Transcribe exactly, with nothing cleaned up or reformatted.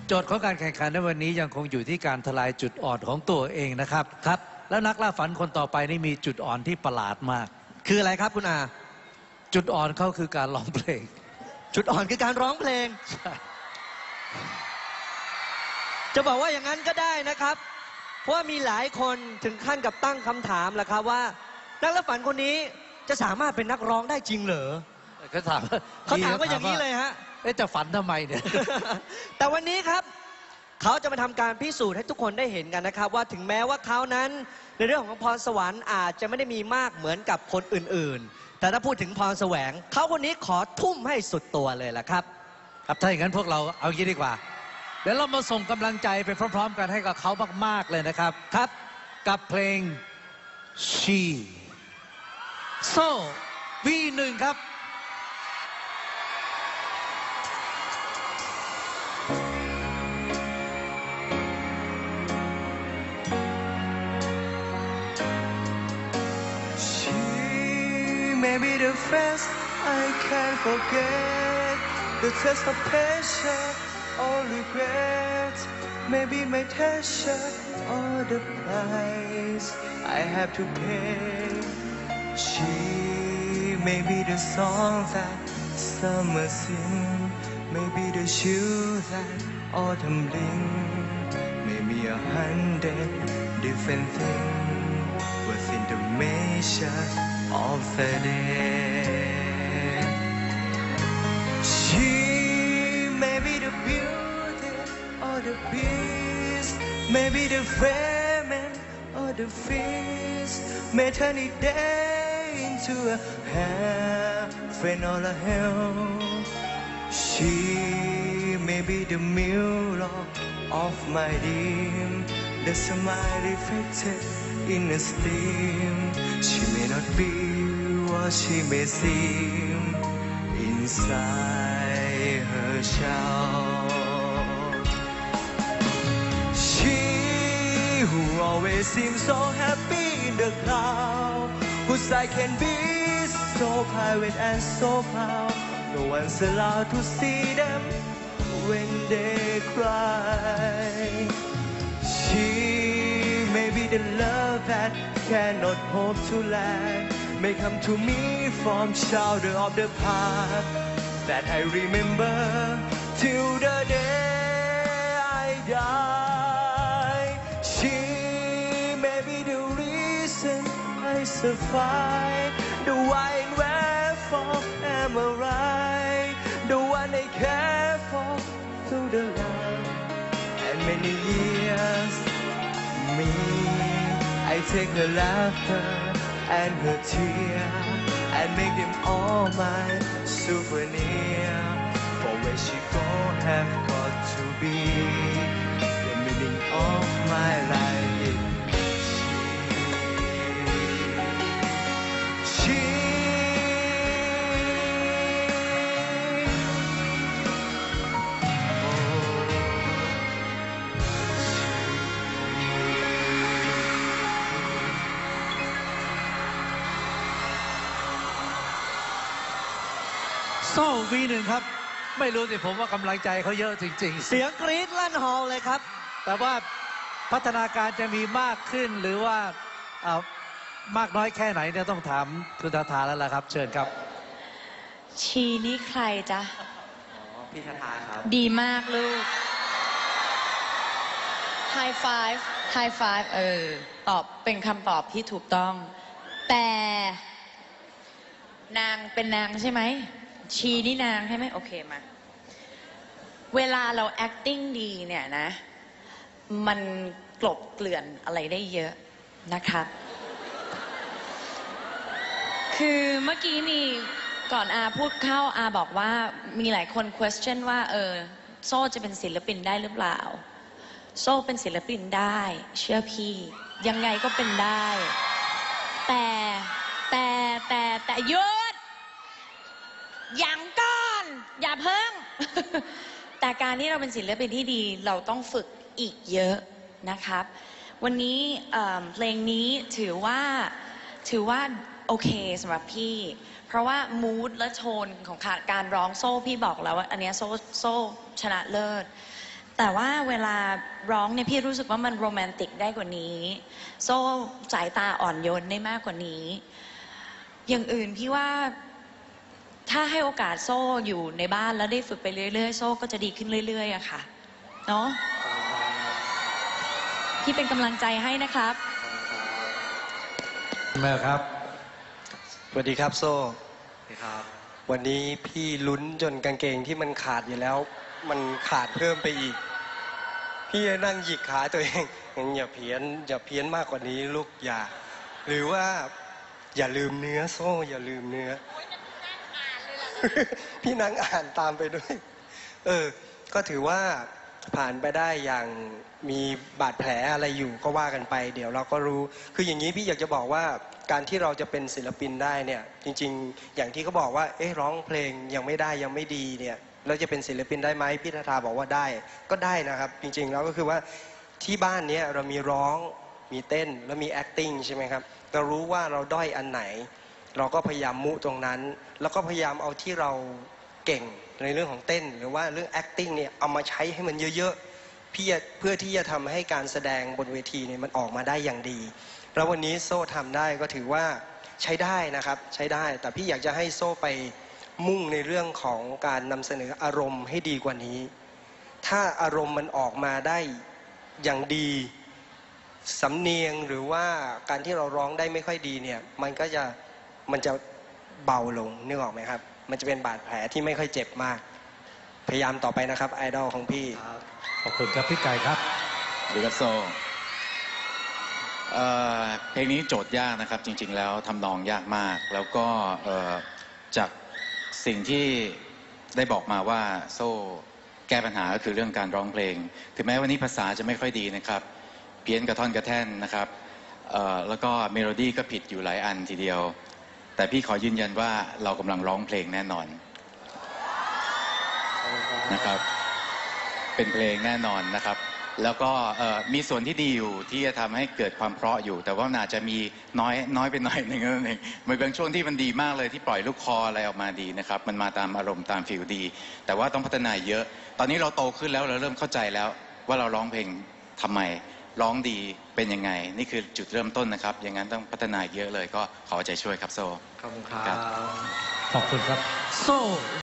โจทย์ของการแข่งขันในวันนี้ยังคงอยู่ที่การทลายจุดอ่อนของตัวเองนะครับครับแล้วนักล่าฝันคนต่อไปนี่มีจุดอ่อนที่ประหลาดมากคืออะไรครับคุณอาจุดอ่อนเขาคือการร้องเพลงจุดอ่อนคือการร้องเพลงใช่จะบอกว่าอย่างนั้นก็ได้นะครับเพราะว่ามีหลายคนถึงขั้นกับตั้งคำถามแหละครับว่านักล่าฝันคนนี้จะสามารถเป็นนักร้องได้จริงเหรอเขาถามเขาถามว่าอย่างนี้เลยฮะเอ๊ะจะฝันทำไมเนี่ยแต่วันนี้ครับเขาจะมาทำการพิสูจน์ให้ทุกคนได้เห็นกันนะครับว่าถึงแม้ว่าเขานั้นในเรื่องของพรสวรรค์อาจจะไม่ได้มีมากเหมือนกับคนอื่นๆแต่ถ้าพูดถึงพรแสวงเขาคนนี้ขอทุ่มให้สุดตัวเลยล่ะครับครับถ้าอย่างนั้นพวกเราเอางี้ดีกว่าเดี๋ยวเรามาส่งกำลังใจไปพร้อมๆกันให้กับเขามากๆเลยนะครับครับกับเพลง She โซ่ วี หนึ่ง ครับ She may be the first I can't forget the taste of passion or regret maybe my treasure or the price I have to pay She may be the song that summer sing maybe the shoe that autumn bring maybe a hundred different things within the measure of the day She may be the beauty or the beast maybe the famine or the feast may turn it day into a heaven or a hell She may be the mirror of my dream the smile reflected in a steam She may not be what she may seem inside her shell She who always seems so happy in the cloud whose I can be so private and so proud no one's allowed to see them when they cry She may be the love that cannot hope to last may come to me from shoulder of the past that I remember till the day I die She may be the reason I survive the why and wherefore am I right the one I care for through the life and many years me I take her laughter and her tear and make them all my souvenir for where she go have got to be the meaning of my life is she she โซ่ วี หนึ่ง ครับไม่รู้สิผมว่ากำลังใจเขาเยอะจริงๆเสียงกรี๊ดลั่นฮอลเลยครับแต่ว่าพัฒนาการจะมีมากขึ้นหรือว่ามากน้อยแค่ไหนเนี่ยต้องถามคุณทาทาแล้วล่ะครับเชิญครับชีนี่ใครจ๊ะอ๋อพี่ทาทาครับดีมากลูก High five High five เออตอบเป็นคำตอบที่ถูกต้องแต่นางเป็นนางใช่ไหมชีนี่นางใช่ไหมโอเคมาเวลาเรา acting ดีเนี่ยนะมันกลบเกลื่อนอะไรได้เยอะนะคะคือเมื่อกี้มีก่อนอาพูดเข้าอาบอกว่ามีหลายคน question ว่าเออโซ่จะเป็นศิลปินได้หรือเปล่าโซ่เป็นศิลปินได้เชื่อพี่ยังไงก็เป็นได้แต่แต่แต่แต่หยุดอย่างก่อนอย่าเพิ่ง แต่การที่เราเป็นศิลปินที่ดีเราต้องฝึกอีกเยอะนะครับวันนี้เพลงนี้ถือว่าถือว่าโอเคสำหรับพี่เพราะว่ามูดและโทนของการร้องโซ่พี่บอกแล้วว่าอันนี้โซ่โซ่ชนะเลิศแต่ว่าเวลาร้องเนี่ยพี่รู้สึกว่ามันโรแมนติกได้กว่านี้ โซ่สายตาอ่อนโยนได้มากกว่านี้ อย่างอื่นพี่ว่าถ้าให้โอกาสโซ่อยู่ในบ้านแล้วได้ฝึกไปเรื่อยๆ โซ่ก็จะดีขึ้นเรื่อยๆอะค่ะเนาะพี่เป็นกำลังใจให้นะครับเมื่อครับสวัสดีครับโซ่ครับ วันนี้พี่ลุ้นจนกางเกงที่มันขาดอยู่แล้ว มันขาดเพิ่มไปอีก พี่นั่งหยิกขาตัวเองงั้นอย่าเพี้ยนอย่าเพี้ยนมากกว่านี้ลูกอย่า หรือว่าอย่าลืมเนื้อโซ่ อย่าลืมเนื้อ พี่นั่งอ่านตามไปด้วย เออ ก็ถือว่าผ่านไปได้อย่างมีบาดแผลอะไรอยู่ก็ว่ากันไป เดี๋ยวเราก็รู้ คืออย่างนี้พี่อยากจะบอกว่าการที่เราจะเป็นศิลปินได้เนี่ย จริงๆ อย่างที่เขาบอกว่า เอ๊ะร้องเพลงยังไม่ได้ยังไม่ดีเนี่ยเราจะเป็นศิลปินได้ไหมพี่ทาทาบอกว่าได้ก็ได้นะครับ จริงๆแล้วก็คือว่าที่บ้านเนี้ยเรามีร้องมีเต้นแล้วมี acting ใช่ไหมครับเรารู้ว่าเราด้อยอันไหน เราก็พยายามมุตรงนั้น แล้วก็พยายามเอาที่เราเก่งในเรื่องของเต้น หรือว่าเรื่อง acting เนี่ยเอามาใช้ให้มันเยอะๆพี่เพื่อที่จะทำให้การแสดงบนเวทีเนี่ยมันออกมาได้อย่างดีแล้ววันนี้โซ่ทำได้ก็ถือว่าใช้ได้นะครับใช้ได้แต่พี่อยากจะให้โซ่ไปมุ่งในเรื่องของการนำเสนออารมณ์ให้ดีกว่านี้ ถ้าอารมณ์มันออกมาได้อย่างดีสำเนียงหรือว่าการที่เราร้องได้ไม่ค่อยดีเนี่ยมันก็จะมันจะเบาลงนึกออกไหมครับมันจะเป็นบาดแผลที่ไม่ค่อยเจ็บมากพยายามต่อไปนะครับไอดอลของพี่ขอบคุณครับพี่ไก่ครับหรือกัสโซเอ่อเพลงนี้โจทย์ยากนะครับจริงๆแล้วทำนองยากมาก แล้วก็เอ่อจากสิ่งที่ได้บอกมาว่าโซ่แก้ปัญหาก็คือเรื่องการร้องเพลงถึงแม้วันนี้ภาษาจะไม่ค่อยดีนะครับเพี้ยนกระท่อนกระแท่นนะครับเอ่อแล้วก็เมโลดี้ก็ผิดอยู่หลายอันทีเดียวแต่พี่ขอยืนยันว่าเรากำลังร้องเพลงแน่นอนนะครับเป็นเพลงแน่นอนนะครับแล้วก็มีส่วนที่ดีอยู่ที่จะทำให้เกิดความเพราะอยู่แต่ว่าอาจจะมีน้อยน้อยไปหน่อยหนึ่งนั่นเองมันบางช่วงที่มันดีมากเลยที่ปล่อยลูกคออะไรออกมาดีนะครับมันมาตามอารมณ์ตามฟีลดีแต่ว่าต้องพัฒนาเยอะตอนนี้เราโตขึ้นแล้วเราเริ่มเข้าใจแล้วว่าเราร้องเพลงทำไมร้องดีเป็นยังไงนี่คือจุดเริ่มต้นนะครับอย่างนั้นต้องพัฒนาเยอะเลยก็ขอใจช่วยครับโซ่ขอบคุณครับ ขอบคุณครับโซ่